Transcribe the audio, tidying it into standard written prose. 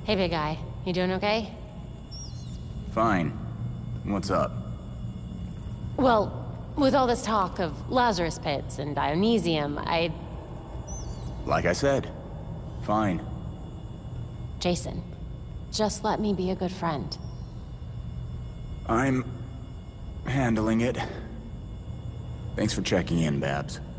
Hey, big guy. You doing okay? Fine. What's up? Well, with all this talk of Lazarus pits and Dionysium, Like I said, fine. Jason, just let me be a good friend. I'm handling it. Thanks for checking in, Babs.